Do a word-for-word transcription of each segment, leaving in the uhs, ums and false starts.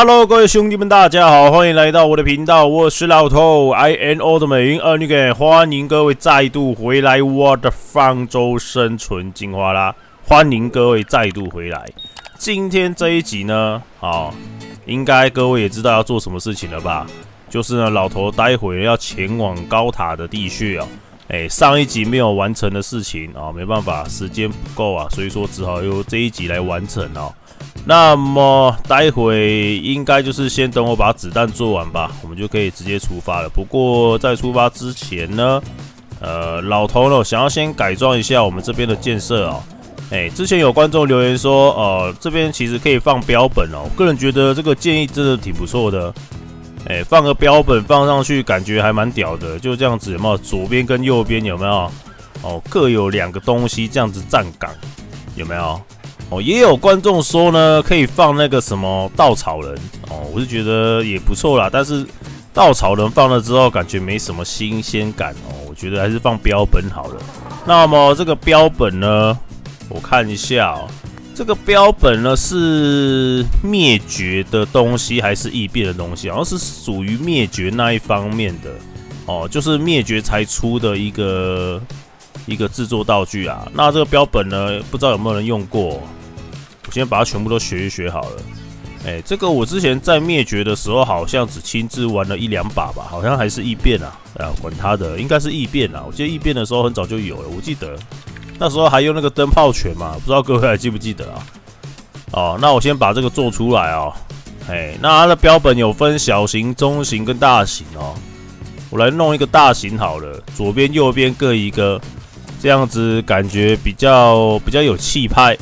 Hello， 各位兄弟们，大家好，欢迎来到我的频道，我是老头 ，I am old 美云二女给，欢迎各位再度回来我的方舟生存进化啦！欢迎各位再度回来。今天这一集呢，哦，应该各位也知道要做什么事情了吧？就是呢，老头待会要前往高塔的地穴哦。哎，上一集没有完成的事情啊、哦，没办法，时间不够啊，所以说只好由这一集来完成哦。那么待会应该就是先等我把子弹做完吧，我们就可以直接出发了。不过在出发之前呢，呃，老头呢想要先改装一下我们这边的建设哦。哎，之前有观众留言说，呃，这边其实可以放标本哦。我个人觉得这个建议真的挺不错的。哎，放个标本放上去，感觉还蛮屌的。就这样子，有没有？左边跟右边有没有？哦，各有两个东西这样子站岗，有没有？哦，也有观众说呢，可以放那个什么稻草人哦，我是觉得也不错啦。但是稻草人放了之后，感觉没什么新鲜感哦。我觉得还是放标本好了。那么这个标本呢，我看一下哦。这个标本呢是灭绝的东西还是异变的东西？好像是属于灭绝那一方面的哦，就是灭绝才出的一个一个制作道具啊。那这个标本呢，不知道有没有人用过？我先把它全部都学一学好了。哎、欸，这个我之前在灭绝的时候，好像只亲自玩了一两把吧，好像还是异变啊。啊，管他的，应该是异变啊。我记得异变的时候很早就有了，我记得。那时候还用那个灯泡拳嘛，不知道各位还记不记得啊？哦，那我先把这个做出来哦。哎，那它的标本有分小型、中型跟大型哦。我来弄一个大型好了，左边、右边各一个，这样子感觉比较比较有气派。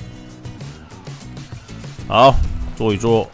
好，做一做。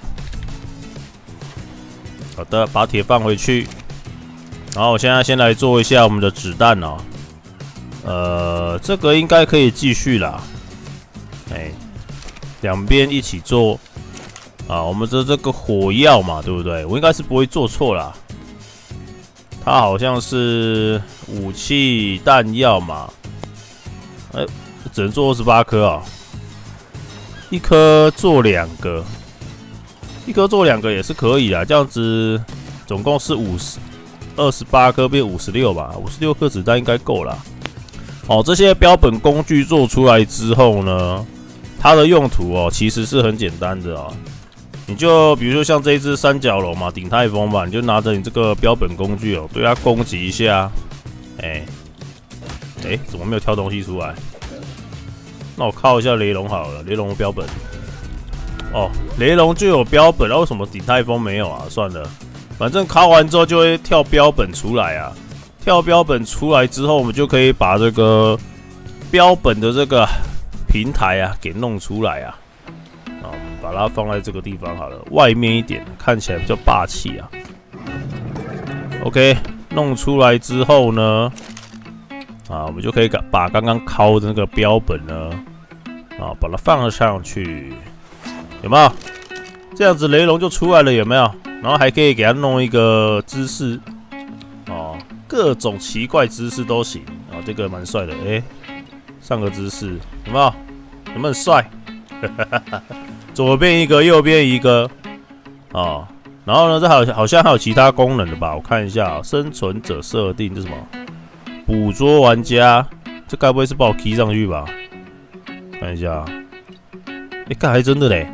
好的，把铁放回去。然后我现在先来做一下我们的子弹哦。呃，这个应该可以继续啦。哎，两边一起做啊。我们的这个火药嘛，对不对？我应该是不会做错啦。它好像是武器弹药嘛。哎，只能做二十八颗啊，一颗做两个，一颗做两个也是可以啦。这样子总共是五十，二十八颗变五十六吧，五十六颗子弹应该够啦。哦，这些标本工具做出来之后呢，它的用途哦其实是很简单的哦。你就比如说像这一只三角龙嘛，鼎泰丰嘛，你就拿着你这个标本工具哦，对它攻击一下。哎、欸，哎、欸，怎么没有跳东西出来？那我靠一下雷龙好了，雷龙标本。哦，雷龙就有标本，那为什么鼎泰丰没有啊？算了，反正考完之后就会跳标本出来啊。跳标本出来之后，我们就可以把这个标本的这个平台啊给弄出来啊。啊，我们把它放在这个地方好了，外面一点，看起来比较霸气啊。OK， 弄出来之后呢，啊，我们就可以把刚刚敲的那个标本呢，啊，把它放上去，有没有？这样子雷龙就出来了，有没有？然后还可以给它弄一个姿势，哦。各种奇怪姿势都行啊、哦，这个蛮帅的哎、欸，上个姿势有没有？有没有很帅？左边一个，右边一个哦。然后呢，这好好像还有其他功能的吧？我看一下、哦，生存者设定这是什么？捕捉玩家，这该不会是把我 key 上去吧？看一下，哎、欸，看还真的嘞。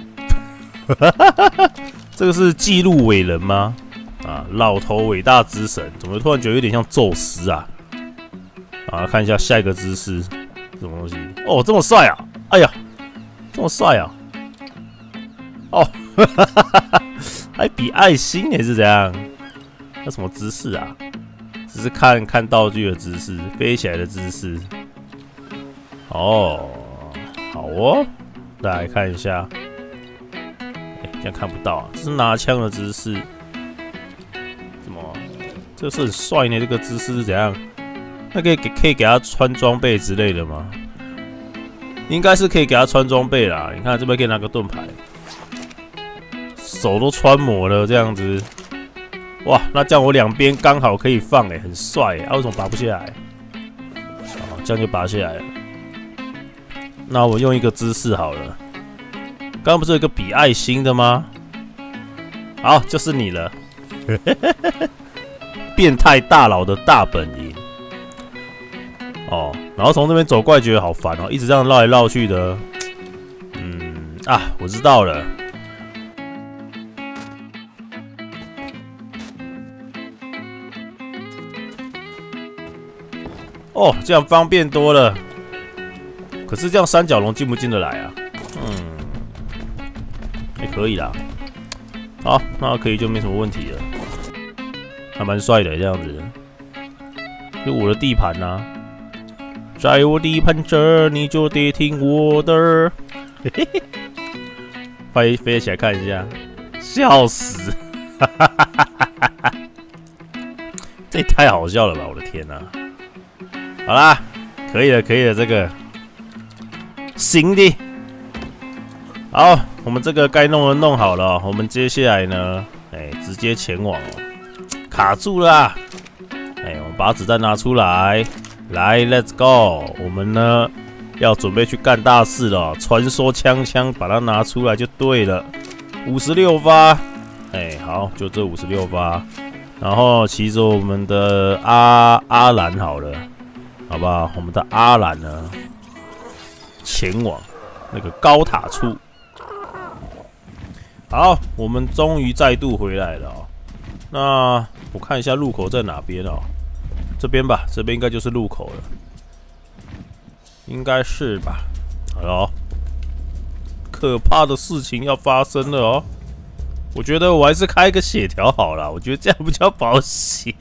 这个是记录伟人吗？啊，老头伟大之神，怎么突然觉得有点像宙斯啊？啊，看一下下一个姿势，什么东西？哦，这么帅啊！哎呀，这么帅啊！哦，还比爱心也是怎样？那什么姿势啊？只是看看道具的姿势，飞起来的姿势。哦，好哦，再来看一下。哎，这样看不到啊，这是拿枪的姿势。这是很帅呢，这个姿势是怎样？那可以给可以给他穿装备之类的吗？应该是可以给他穿装备啦。你看这边可以拿个盾牌，手都穿模了这样子。哇，那这样我两边刚好可以放哎、欸，很帅哎、欸。啊，为什么拔不下来？哦，这样就拔下来了。那我用一个姿势好了。刚刚不是有一个比爱心的吗？ 好，就是你了。变态大佬的大本营。哦，然后从这边走过来觉得好烦哦，一直这样绕来绕去的。嗯啊，我知道了。哦，这样方便多了。可是这样三角龙进不进得来啊？嗯，也、欸、可以啦。好，那可以就没什么问题了。还蛮帅的这样子，就我的地盘呐、啊，在我地盘这儿，你就得听我的。嘿嘿嘿，飞飞起来看一下，笑死！这也太好笑了吧！我的天哪、啊！好啦，可以了，可以了，这个行的。好，我们这个该弄的弄好了，我们接下来呢，哎、欸，直接前往哦。卡住了、啊，哎、欸，我们把子弹拿出来，来 ，Let's go！ 我们呢要准备去干大事了，传说枪枪把它拿出来就对了，五十六发，哎、欸，好，就这五十六发，然后骑着我们的阿阿兰好了，好不好？我们的阿兰呢，前往那个高塔处。好，我们终于再度回来了、哦。那我看一下入口在哪边哦，这边吧，这边应该就是入口了，应该是吧？好喽，可怕的事情要发生了哦！我觉得我还是开个血条好了，我觉得这样比较保险。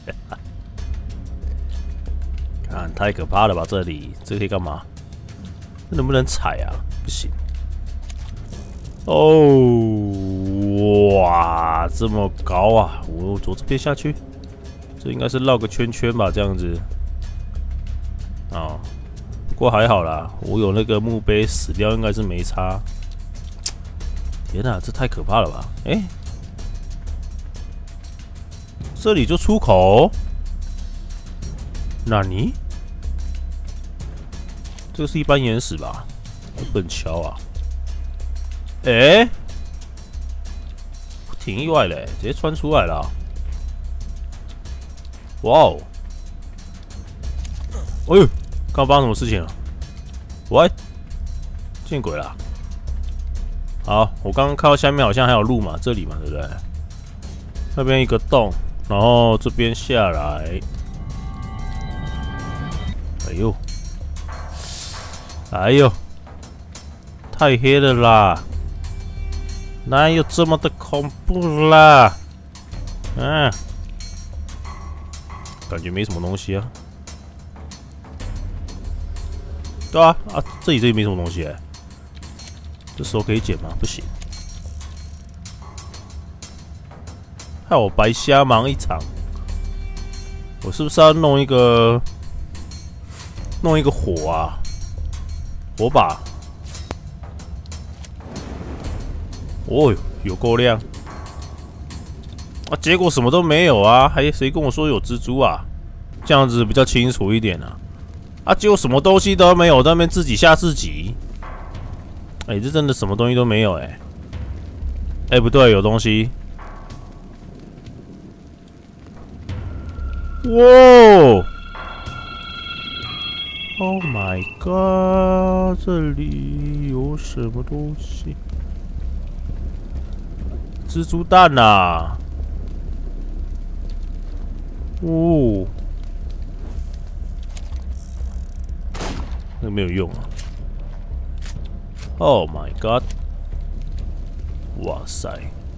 看，太可怕了吧！这里，这可以干嘛？这能不能踩啊？不行。哦，哇，这么高啊！我左这边下去，这应该是绕个圈圈吧，这样子。哦，不过还好啦，我有那个墓碑，死掉应该是没差。天哪，这太可怕了吧！哎、欸，这里就出口？哪尼？这个是一般岩石吧？不能敲啊！哎、欸，挺意外的、欸，直接穿出来了、啊。哇哦！哎呦，刚发生什么事情了？喂，见鬼了！好，我刚刚看到下面好像还有路嘛，这里嘛，对不对？那边一个洞，然后这边下来。哎呦，哎呦，太黑了啦！哪有这么的恐怖啦？嗯、啊，感觉没什么东西啊。对啊，啊，这里这里没什么东西哎、欸。这时候可以捡吗？不行。害我白瞎忙一场。我是不是要弄一个弄一个火啊？火把。哦哟，有够亮啊！结果什么都没有啊，还谁跟我说有蜘蛛啊？这样子比较清楚一点啊！啊，结果什么东西都没有，在那边自己吓自己。哎、欸，这真的什么东西都没有哎、欸！哎、欸，不对，有东西。哇 ！Oh my god！ 这里有什么东西？蜘蛛蛋呐、啊！哦，那没有用啊 ！Oh my god！ 哇塞！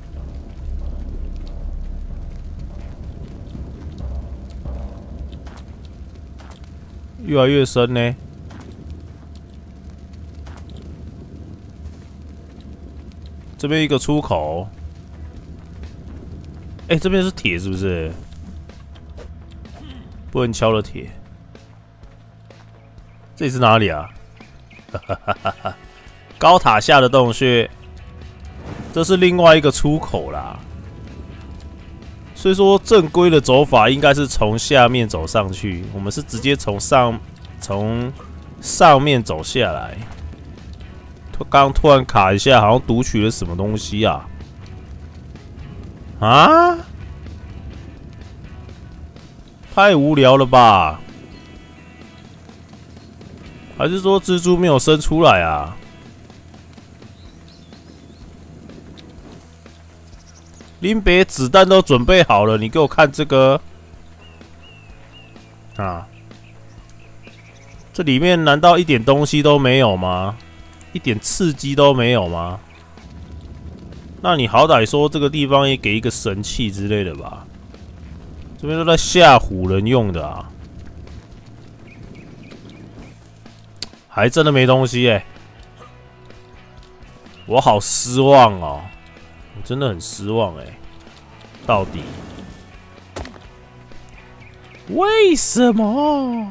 越来越深呢。这边一个出口。哎、欸，这边是铁是不是？不能敲了铁。这里是哪里啊？哈哈哈哈哈！高塔下的洞穴，这是另外一个出口啦。所以说，正规的走法应该是从下面走上去，我们是直接从上从上面走下来。刚刚突然卡一下，好像读取了什么东西啊？ 啊？太无聊了吧？还是说蜘蛛没有生出来啊？林北子弹都准备好了，你给我看这个啊！这里面难道一点东西都没有吗？一点刺激都没有吗？那你好歹说这个地方也给一个神器之类的吧？这边都在吓唬人用的啊！还真的没东西哎、欸，我好失望哦，我真的很失望哎、欸，到底为什么？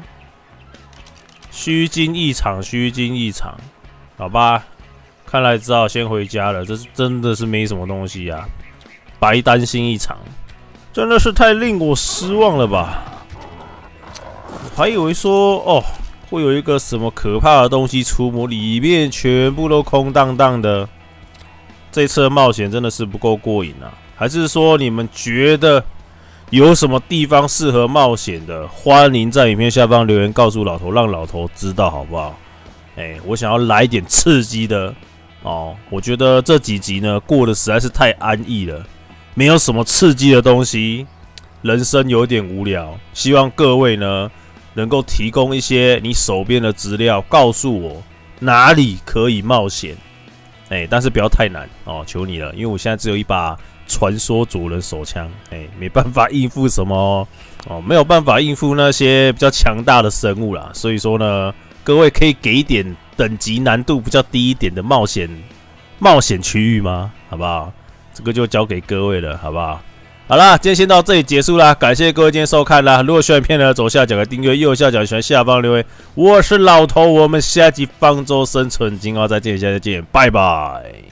虚惊一场，虚惊一场，好吧，看来只好先回家了。这是真的是没什么东西啊，白担心一场，真的是太令我失望了吧！我还以为说哦。会有一个什么可怕的东西出没，里面全部都空荡荡的。这次的冒险真的是不够过瘾啊！还是说你们觉得有什么地方适合冒险的？欢迎在影片下方留言告诉老头，让老头知道好不好？哎、欸，我想要来一点刺激的哦。我觉得这几集呢过得实在是太安逸了，没有什么刺激的东西，人生有点无聊。希望各位呢。能够提供一些你手边的资料，告诉我哪里可以冒险，哎、欸，但是不要太难哦，求你了，因为我现在只有一把传说左轮手枪，哎、欸，没办法应付什么哦，没有办法应付那些比较强大的生物啦，所以说呢，各位可以给一点等级难度比较低一点的冒险冒险区域吗？好不好？这个就交给各位了，好不好？好啦，今天先到这里结束啦，感谢各位今天收看啦。如果喜欢影片呢，左下角的订阅，右下角喜欢下方留言。我是老头，我们下集方舟生存，今后再见，下期见，拜拜。